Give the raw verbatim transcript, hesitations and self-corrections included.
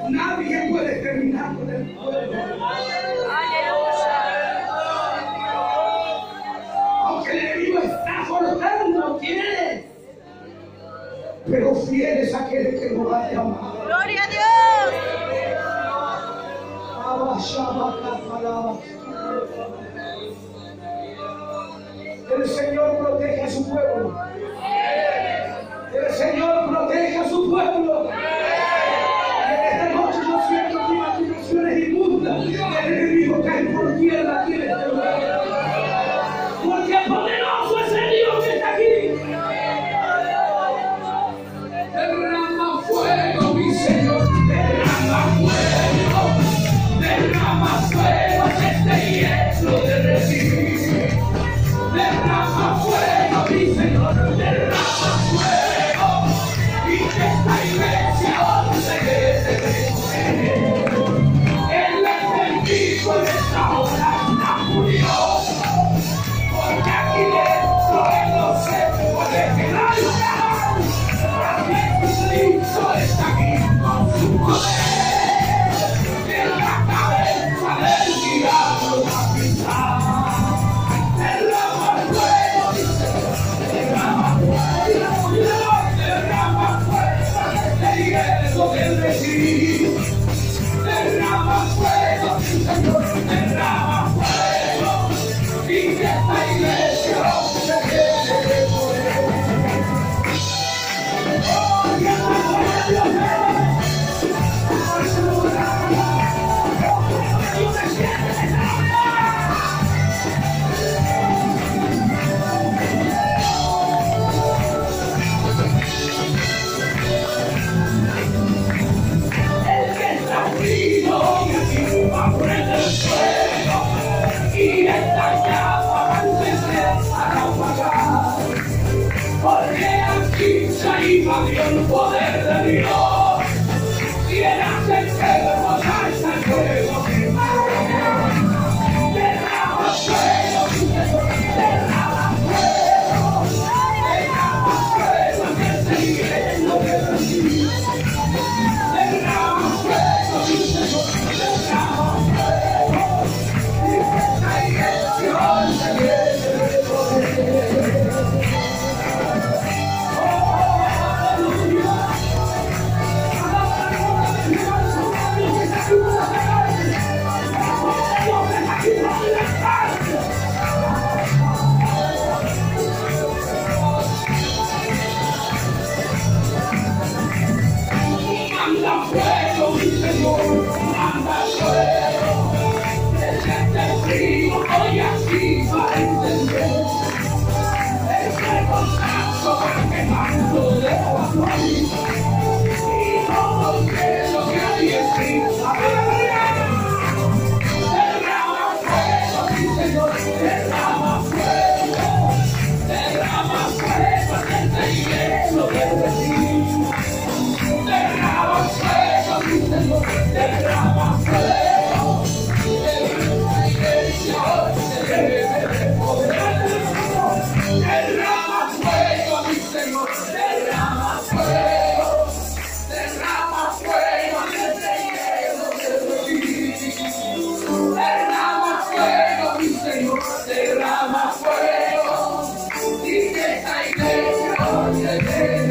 Nadie puede terminar con el pueblo. Aunque el enemigo está forzando, quiere. Pero fiel es aquel que lo va a llamar. ¡Gloria a Dios! El Señor protege a su pueblo. El Señor protege a su pueblo. Y en esta noche yo siento que imaginaciones inmundas del enemigo caen por tierra aquí en este lugar. Porque poderoso es el Dios que está aquí. Derrama fuego, mi Señor. Derrama fuego. Derrama fuego este hielo de recibir. Derrama fuego, mi Señor. Derrama fuego. Y que esta iglesia hoy se quede de el enemigo en esta hora está furioso. Porque aquí dentro él no se puede quedar. Porque Cristo está aquí con su poder. En la cabeza del diablo va a pisar. Derrama fuego, mi Señor. Derrama fuego. Derrama fuego. Este hielo del recibir. Derrama fuego, mi Señor. Derrama fuego. Y que esta iglesia se quede de poder. Oh, que esta iglesia se quede. Y esta llama va a encender para apagar. Porque aquí se iba el poder de Dios. Y el enfermo salta el fuego. Derrama fuego, derrama fuego. Derrama fuego en este hielo de recibir. Derrama fuego, mi Señor. Derrama fuego. Y que esta iglesia hoy se llene de poder. Oh, aleluya. Manda fuego, mi Señor, manda fuego. Desde el frío hoy aquí va a encender. El fuego santo va quemando de la flor. Y todo el cielo que hay escrito. Derrama fuego, mi Señor, derrama fuego. Derrama fuego en este hielo de recibir. Derrama fuego, mi Señor, derrama fuego. Esta iglesia hoy se llene de poder. Derrama fuego, mi Señor, derrama fuego. Derrama fuego en este hielo de recibir. Derrama fuego, mi Señor, derrama fuego. Y que esta iglesia hoy se llene.